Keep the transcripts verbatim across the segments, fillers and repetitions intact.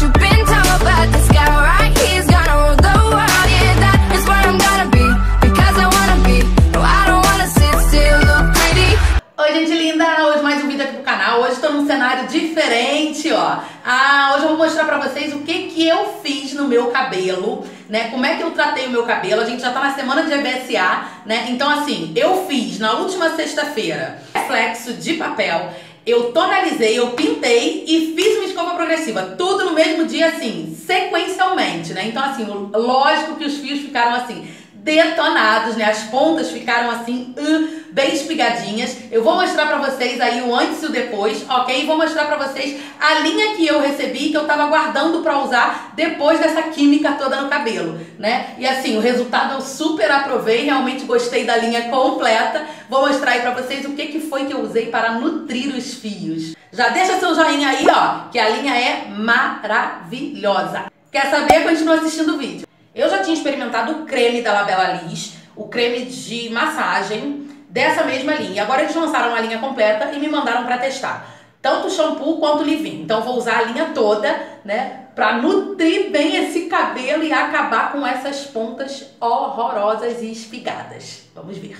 you've been told, but this guy right here's gonna rule the world. Yeah, that is where I'm gonna be, because I wanna be. No, I don't wanna sit still, look pretty. Oi, gente linda! Hoje mais um vídeo aqui pro canal. Hoje estou num cenário diferente, ó. Ah, hoje eu vou mostrar pra vocês o que que eu fiz no meu cabelo, né? Como é que eu tratei o meu cabelo. A gente já tá na semana de E B S A, né? Então, assim, eu fiz na última sexta-feira reflexo de papel. Eu tonalizei, eu pintei e fiz uma escova progressiva. Tudo no mesmo dia, assim, sequencialmente, né? Então, assim, lógico que os fios ficaram, assim, detonados, né? As pontas ficaram, assim, uh, bem espigadinhas. Eu vou mostrar pra vocês aí o antes e o depois, ok? E vou mostrar pra vocês a linha que eu recebi, que eu tava guardando pra usar depois dessa química toda no cabelo, né? E, assim, o resultado eu super aprovei, realmente gostei da linha completa. Vou mostrar aí pra vocês o que que foi que eu usei para nutrir os fios. Já deixa seu joinha aí, ó, que a linha é maravilhosa. Quer saber? Continua assistindo o vídeo. Eu já tinha experimentado o creme da Labela Liz, o creme de massagem dessa mesma linha. Agora eles lançaram uma linha completa e me mandaram pra testar. Tanto o shampoo quanto o leave-in. Então vou usar a linha toda, né, pra nutrir bem esse cabelo e acabar com essas pontas horrorosas e espigadas. Vamos ver.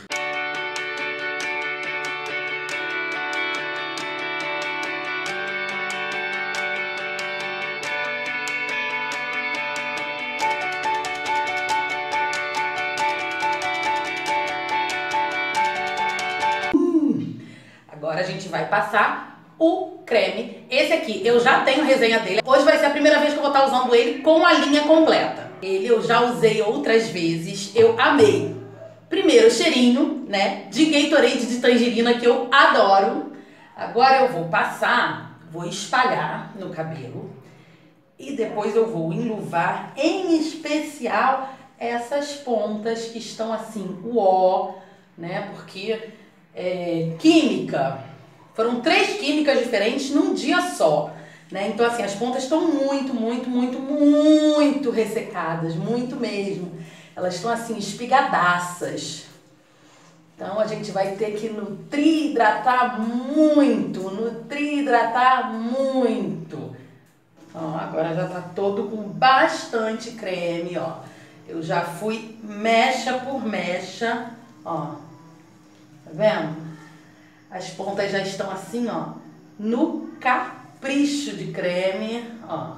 Agora a gente vai passar o creme. Esse aqui eu já tenho resenha dele. Hoje vai ser a primeira vez que eu vou estar usando ele com a linha completa. Ele eu já usei outras vezes, eu amei. Primeiro o cheirinho, né, de Gatorade de tangerina, que eu adoro. Agora eu vou passar, vou espalhar no cabelo e depois eu vou enluvar, em especial essas pontas que estão assim, uó, né, porque É, química, foram três químicas diferentes num dia só, né? Então, assim, as pontas estão muito, muito, muito, muito ressecadas, muito mesmo. Elas estão, assim, espigadaças. Então, a gente vai ter que nutrir, hidratar muito, nutrir, hidratar muito. Ó, agora já tá todo com bastante creme, ó. Eu já fui mecha por mecha, ó. Tá vendo? As pontas já estão assim, ó, no capricho de creme, ó.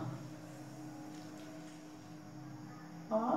Ó.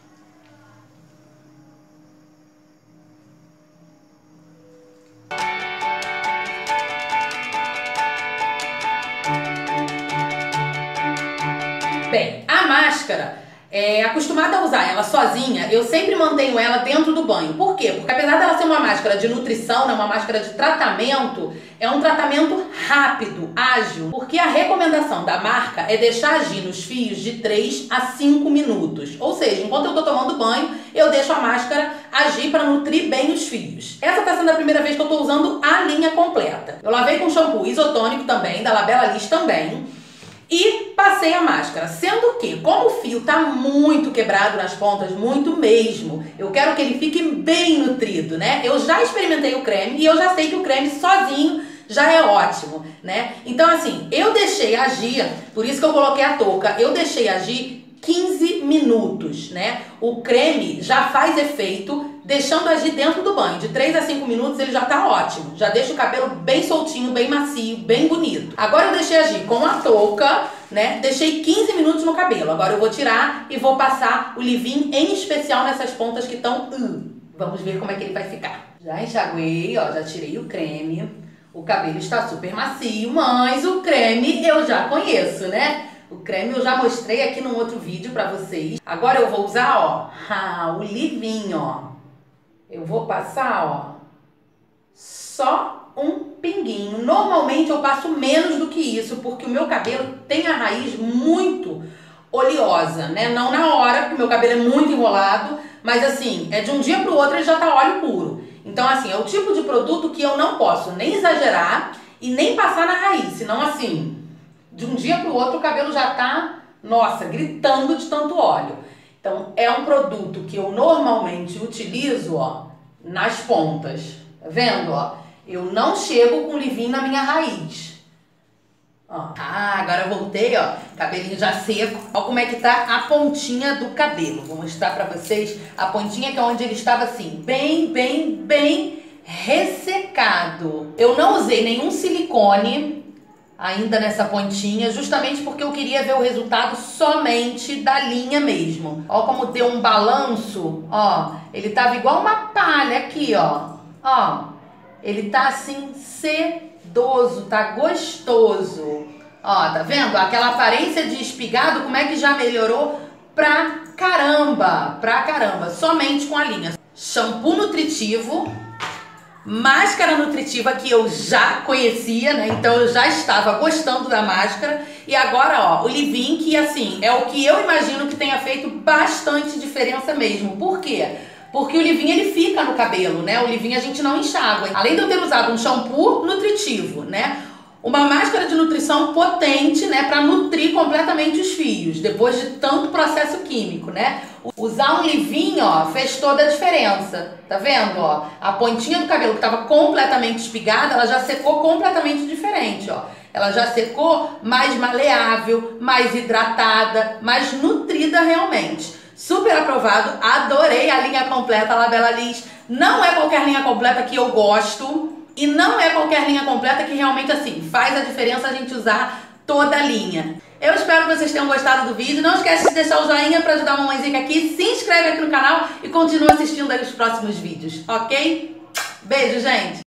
Bem, a máscara, é, acostumada a usar ela sozinha, eu sempre mantenho ela dentro do banho. Por quê? Porque apesar dela ser uma máscara de nutrição, né, uma máscara de tratamento, é um tratamento rápido, ágil. Porque a recomendação da marca é deixar agir nos fios de três a cinco minutos. Ou seja, enquanto eu tô tomando banho, eu deixo a máscara agir para nutrir bem os fios. Essa tá sendo a primeira vez que eu tô usando a linha completa. Eu lavei com shampoo isotônico também, da Labela Liz também. E passei a máscara, sendo que, como o fio tá muito quebrado nas pontas, muito mesmo, eu quero que ele fique bem nutrido, né? Eu já experimentei o creme e eu já sei que o creme sozinho já é ótimo, né? Então, assim, eu deixei agir, por isso que eu coloquei a touca, eu deixei agir quinze minutos, né? O creme já faz efeito deixando agir dentro do banho. De três a cinco minutos ele já tá ótimo. Já deixa o cabelo bem soltinho, bem macio, bem bonito. Agora eu deixei agir com a touca, né? Deixei quinze minutos no cabelo. Agora eu vou tirar e vou passar o leave-in, em especial nessas pontas que estão... Uh, vamos ver como é que ele vai ficar. Já enxaguei, ó, já tirei o creme. O cabelo está super macio, mas o creme eu já conheço, né? O creme eu já mostrei aqui num outro vídeo pra vocês. Agora eu vou usar, ó, ah, o leave-in, ó. Eu vou passar, ó, só um pinguinho. Normalmente eu passo menos do que isso, porque o meu cabelo tem a raiz muito oleosa, né? Não na hora, porque o meu cabelo é muito enrolado, mas assim, é de um dia pro outro ele já tá óleo puro. Então, assim, é o tipo de produto que eu não posso nem exagerar e nem passar na raiz, senão assim... De um dia para o outro o cabelo já tá, nossa, gritando de tanto óleo. Então é um produto que eu normalmente utilizo, ó, nas pontas. Tá vendo, ó? Eu não chego com leave-in na minha raiz. Ó. Ah, agora eu voltei, ó. Cabelinho já seco. Olha como é que tá a pontinha do cabelo. Vou mostrar pra vocês a pontinha que é onde ele estava assim, bem, bem, bem ressecado. Eu não usei nenhum silicone ainda nessa pontinha, justamente porque eu queria ver o resultado somente da linha mesmo. Ó como deu um balanço, ó. Ele tava igual uma palha aqui, ó. Ó, ele tá assim sedoso, tá gostoso. Ó, tá vendo? Aquela aparência de espigado, como é que já melhorou pra caramba, pra caramba, somente com a linha. Shampoo nutritivo, máscara nutritiva que eu já conhecia, né? Então eu já estava gostando da máscara. E agora, ó, o leave-in, que assim, é o que eu imagino que tenha feito bastante diferença mesmo. Por quê? Porque o leave-in ele fica no cabelo, né? O leave-in a gente não enxágua. Além de eu ter usado um shampoo nutritivo, né? Uma máscara de nutrição potente, né? Pra nutrir completamente os fios, depois de tanto processo químico, né? Usar um leave-in, ó, fez toda a diferença. Tá vendo, ó? A pontinha do cabelo que tava completamente espigada, ela já secou completamente diferente, ó. Ela já secou mais maleável, mais hidratada, mais nutrida realmente. Super aprovado, adorei a linha completa Labela Liss. Não é qualquer linha completa que eu gosto e não é qualquer linha completa que realmente assim faz a diferença a gente usar toda a linha. Eu espero que vocês tenham gostado do vídeo. Não esquece de deixar o joinha para ajudar a mamãezinha aqui. Se inscreve aqui no canal e continua assistindo aí os próximos vídeos, ok? Beijo, gente!